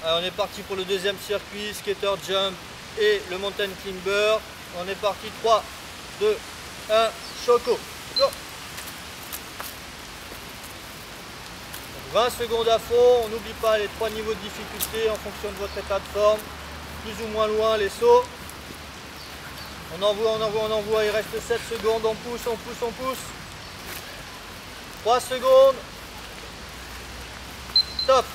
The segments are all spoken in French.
Alors, on est parti pour le deuxième circuit, skater jump et le mountain climber. On est parti, 3, 2, 1, choco. Go. 20 secondes à fond, on n'oublie pas les 3 niveaux de difficulté en fonction de votre état de forme. Plus ou moins loin les sauts. On envoie, il reste 7 secondes, on pousse. 3 secondes. Top.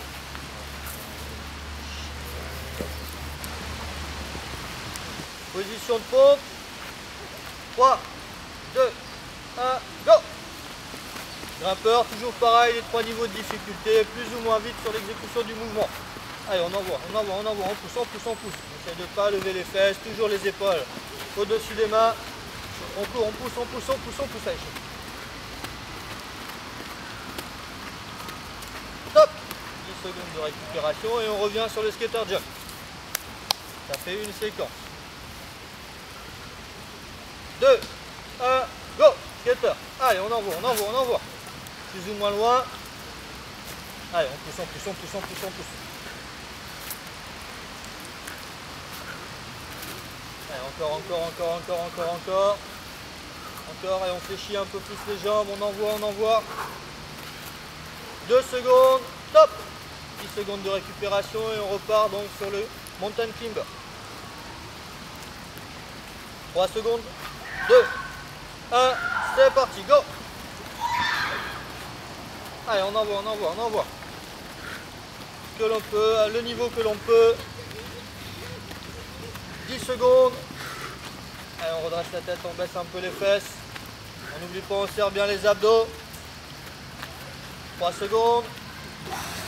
Position de pompe. 3, 2, 1, go. Grimpeur, toujours pareil, les 3 niveaux de difficulté, plus ou moins vite sur l'exécution du mouvement. Allez, on envoie, on pousse. On essaie de ne pas lever les fesses, toujours les épaules au-dessus des mains. On court, on pousse. Allez, top. 10 secondes de récupération et on revient sur le skater jump. Ça fait une séquence. 2, 1, go. Skater. Allez, on envoie. Plus ou moins loin. Allez, on pousse. Allez, encore, et on fléchit un peu plus les jambes, on envoie. 2 secondes, top. 10 secondes de récupération et on repart donc sur le mountain climber. 3 secondes, 2, 1, c'est parti, go. Allez, on envoie. Que l'on peut, à le niveau que l'on peut. 10 secondes. Allez, on redresse la tête, on baisse un peu les fesses. On n'oublie pas, on serre bien les abdos. 3 secondes.